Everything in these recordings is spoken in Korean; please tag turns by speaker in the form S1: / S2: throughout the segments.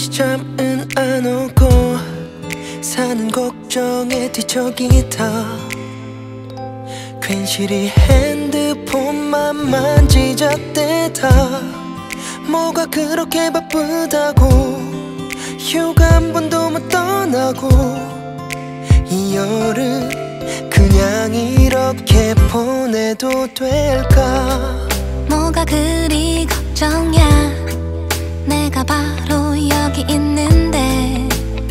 S1: 다시 잠은 안 오고 사는 걱정에 뒤척이다. 괜시리 핸드폰만 만지작대다. 뭐가 그렇게 바쁘다고 휴가 한 번도 못 떠나고 이 여름 그냥 이렇게 보내도 될까.
S2: 뭐가 그리 걱정이야. 내가 바로 여기 있는데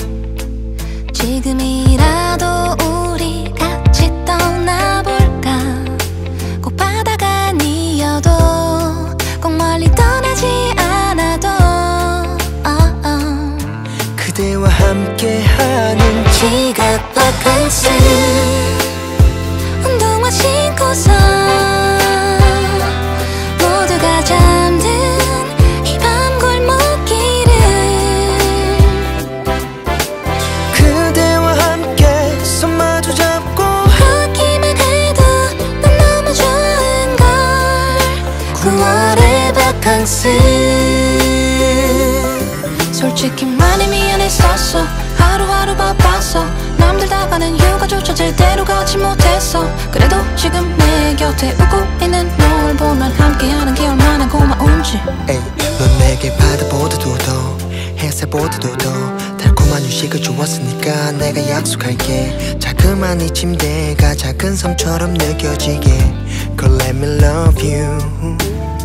S2: 지금이라도 우리 같이 떠나볼까. 꼭 바다가 아니어도 꼭 멀리 떠나지 않아도
S1: 그대와 함께하는
S2: 지각 바캉스 운동화 신고서 모두가 잠든 이 밤 골목길을
S1: 그대와 함께 손 마주 잡고
S2: 걷기만 해도 난 너무 좋은걸. 9월의 바캉스 솔직히 많이 미안했었어. 하루하루 바빴어. 남들 다 가는 휴가조차 제대로 가지 못했어. 그래도 지금 내 곁에 웃고 있는 널 보면 함께하는 게 얼마나 고마운지.
S1: 에이, 넌 내게 바다보다도 더 햇살보다도 더 달콤한 휴식을 주었으니까 내가 약속할게. 자그만 이 침대가 작은 섬처럼 느껴지게. Girl let me love you.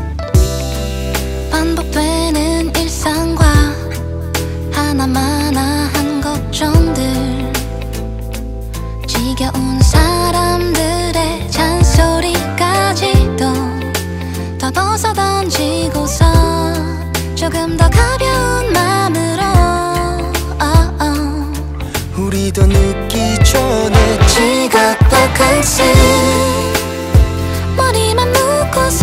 S2: 반복되는 일상과 하나마나한 걱정들, 지겨운 사람들의 잔소리까지도 다 벗어던지고서 조금 더 가벼운 마음으로
S1: 우리 더 늦기 전에
S2: 지각 바캉스 머리만 묶고서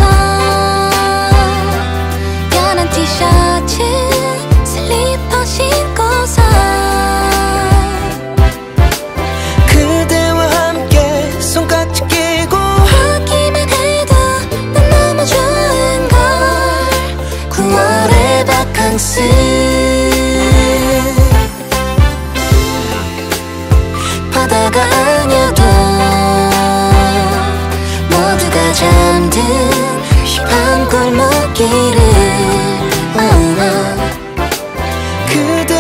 S2: 편한 티셔츠 슬리퍼 신고서
S1: 그대와 함께 손깍지 끼고
S2: 걷기만 해도 난 너무 좋은걸. 9월의 바캉스 바다가 아니어도 모두가 잠든 이 밤 골목길을
S1: 그대